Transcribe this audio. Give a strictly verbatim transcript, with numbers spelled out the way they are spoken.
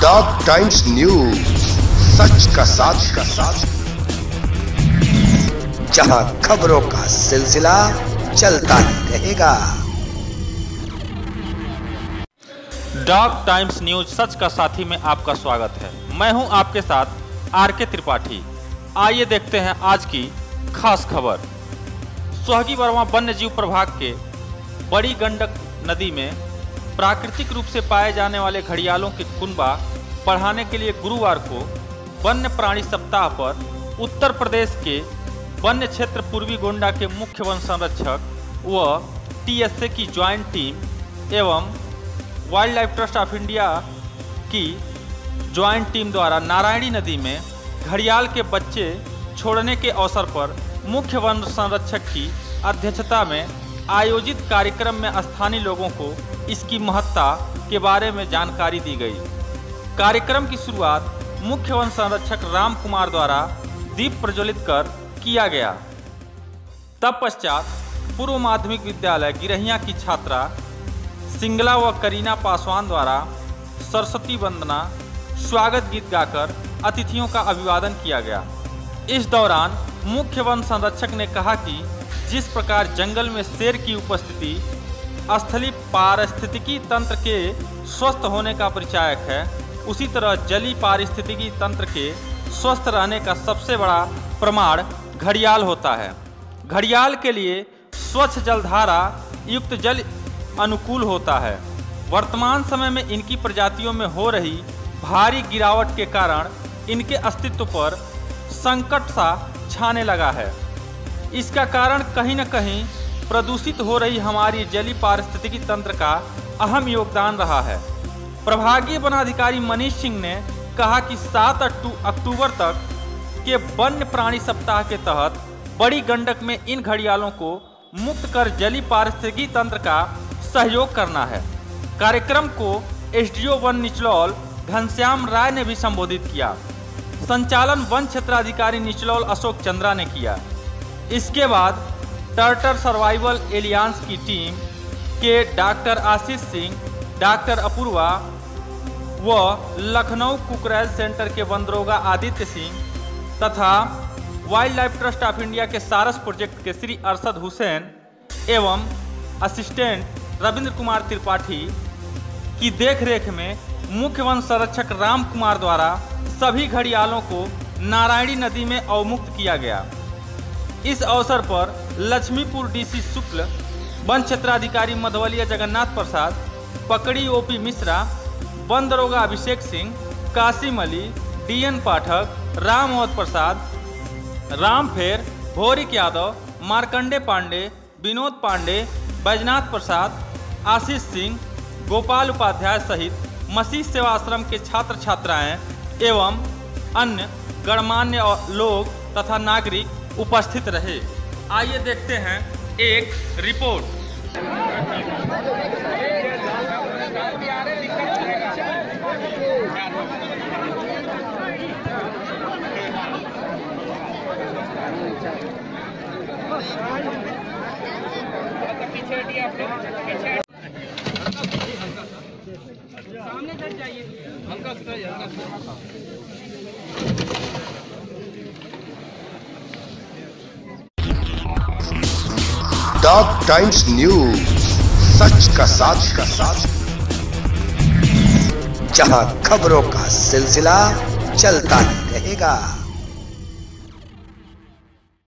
Dog times news, सच का साथ का साथ, जहां खबरों का सिलसिला चलता ही रहेगा। डॉग टाइम्स न्यूज सच का साथी में आपका स्वागत है। मैं हूं आपके साथ आर के त्रिपाठी। आइए देखते हैं आज की खास खबर। सोहगी वर्मा वन्य जीव प्रभाग के बड़ी गंडक नदी में प्राकृतिक रूप से पाए जाने वाले घड़ियालों की कुनबा बढ़ाने के लिए गुरुवार को वन्य प्राणी सप्ताह पर उत्तर प्रदेश के वन्य क्षेत्र पूर्वी गोंडा के मुख्य वन संरक्षक व टी एस ए की ज्वाइंट टीम एवं wild life trust of India की ज्वाइंट टीम द्वारा नारायणी नदी में घड़ियाल के बच्चे छोड़ने के अवसर पर मुख्य वन संरक्षक की अध्यक्षता में आयोजित कार्यक्रम में स्थानीय लोगों को इसकी महत्ता के बारे में जानकारी दी गई। कार्यक्रम की शुरुआत मुख्य वन संरक्षक राम कुमार द्वारा दीप प्रज्वलित कर किया गया। तत्पश्चात पूर्व माध्यमिक विद्यालय गिरहिया की छात्रा सिंगला व करीना पासवान द्वारा सरस्वती वंदना स्वागत गीत गाकर अतिथियों का अभिवादन किया गया। इस दौरान मुख्य वन संरक्षक ने कहा कि जिस प्रकार जंगल में शेर की उपस्थिति स्थलीय पारिस्थितिकी तंत्र के स्वस्थ होने का परिचायक है, उसी तरह जलीय पारिस्थितिकी तंत्र के स्वस्थ रहने का सबसे बड़ा प्रमाण घड़ियाल होता है। घड़ियाल के लिए स्वच्छ जलधारा युक्त जल अनुकूल होता है। वर्तमान समय में इनकी प्रजातियों में हो रही भारी गिरावट के कारण इनके अस्तित्व पर संकट सा छाने लगा है। इसका कारण कहीं न कहीं प्रदूषित हो रही हमारी जलीय पारिस्थितिकी तंत्र का अहम योगदान रहा है। प्रभागीय वनाधिकारी मनीष सिंह ने कहा कि सात अक्टूबर तक के वन्य प्राणी सप्ताह के तहत बड़ी गंडक में इन घड़ियालों को मुक्त कर जलीय पारिस्थितिकी तंत्र का सहयोग करना है। कार्यक्रम को एस डी ओ वन निचलौल घनश्याम राय ने भी संबोधित किया। संचालन वन क्षेत्राधिकारी निचलौल अशोक चंद्रा ने किया। इसके बाद टर्टल सर्वाइवल एलियांस की टीम के डॉक्टर आशीष सिंह, डॉक्टर अपूर्वा व लखनऊ कुकरैल सेंटर के वनदरोगा आदित्य सिंह तथा wild life trust of India के सारस प्रोजेक्ट के श्री अरशद हुसैन एवं असिस्टेंट रविंद्र कुमार त्रिपाठी की देखरेख में मुख्य वन संरक्षक राम कुमार द्वारा सभी घड़ियालों को नारायणी नदी में अवमुक्त किया गया। इस अवसर पर लक्ष्मीपुर डीसी शुक्ल, वन क्षेत्राधिकारी मधवलिया जगन्नाथ प्रसाद, पकड़ी ओपी मिश्रा, वन दरोगा अभिषेक सिंह, कासिम अली, डीएन पाठक, राम मोहन प्रसाद, राम फेर, भोरिक यादव, मार्कंडे पांडे, विनोद पांडे, बैजनाथ प्रसाद, आशीष सिंह, गोपाल उपाध्याय सहित मसीह सेवा आश्रम के छात्र छात्राएं एवं अन्य गणमान्य लोग तथा नागरिक उपस्थित रहे। आइए देखते हैं एक रिपोर्ट। सामने चढ़ जाइए, हल्का हल्का। डॉग टाइम्स न्यूज, सच का साथ का साथ, जहां खबरों का सिलसिला चलता ही रहेगा।